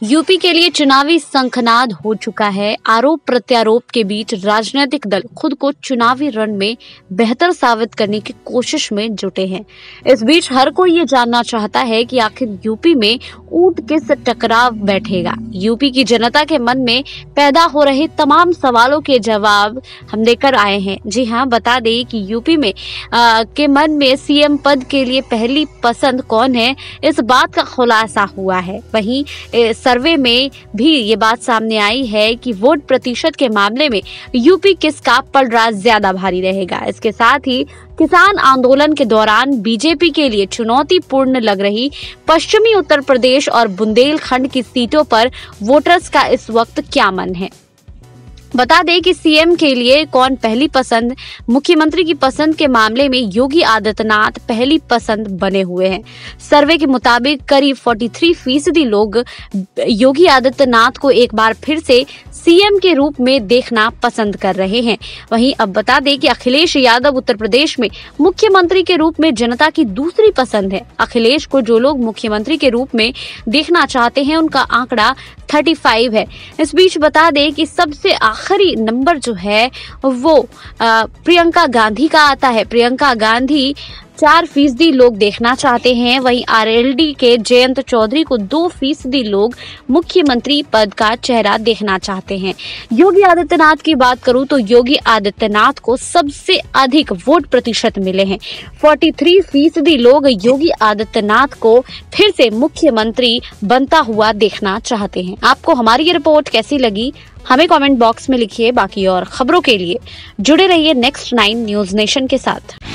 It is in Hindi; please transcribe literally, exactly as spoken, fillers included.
यूपी के लिए चुनावी शंखनाद हो चुका है। आरोप प्रत्यारोप के बीच राजनीतिक दल खुद को चुनावी रण में बेहतर साबित करने की कोशिश में जुटे हैं। इस बीच हर कोई ये जानना चाहता है कि आखिर यूपी में ऊंट किस टकराव बैठेगा। यूपी की जनता के मन में पैदा हो रहे तमाम सवालों के जवाब हम लेकर आए हैं। जी हाँ, बता दें कि यूपी में आ, के मन में सीएम पद के लिए पहली पसंद कौन है, इस बात का खुलासा हुआ है। वहीं सर्वे में भी ये बात सामने आई है कि वोट प्रतिशत के मामले में यूपी किसका पलड़ा ज्यादा भारी रहेगा। इसके साथ ही किसान आंदोलन के दौरान बीजेपी के लिए चुनौतीपूर्ण लग रही पश्चिमी उत्तर प्रदेश और बुंदेलखंड की सीटों पर वोटर्स का इस वक्त क्या मन है। बता दें कि सीएम के लिए कौन पहली पसंद, मुख्यमंत्री की पसंद के मामले में योगी आदित्यनाथ पहली पसंद बने हुए हैं। सर्वे के मुताबिक करीब तैंतालीस फीसदी लोग योगी आदित्यनाथ को एक बार फिर से सीएम के रूप में देखना पसंद कर रहे हैं। वहीं अब बता दें कि अखिलेश यादव उत्तर प्रदेश में मुख्यमंत्री के रूप में जनता की दूसरी पसंद है। अखिलेश को जो लोग मुख्यमंत्री के रूप में देखना चाहते हैं उनका आंकड़ा पैंतीस है। इस बीच बता दें कि सबसे आखिरी नंबर जो है वो प्रियंका गांधी का आता है। प्रियंका गांधी चार फीसदी लोग देखना चाहते हैं। वहीं आरएलडी के जयंत चौधरी को दो फीसदी लोग मुख्यमंत्री पद का चेहरा देखना चाहते हैं। योगी आदित्यनाथ की बात करूं तो योगी आदित्यनाथ को सबसे अधिक वोट प्रतिशत मिले हैं। तैंतालीस फीसदी लोग योगी आदित्यनाथ को फिर से मुख्यमंत्री बनता हुआ देखना चाहते हैं। आपको हमारी ये रिपोर्ट कैसी लगी, हमें कमेंट बॉक्स में लिखिए। बाकी और खबरों के लिए जुड़े रहिए नेक्स्ट नाइन न्यूज नेशन के साथ।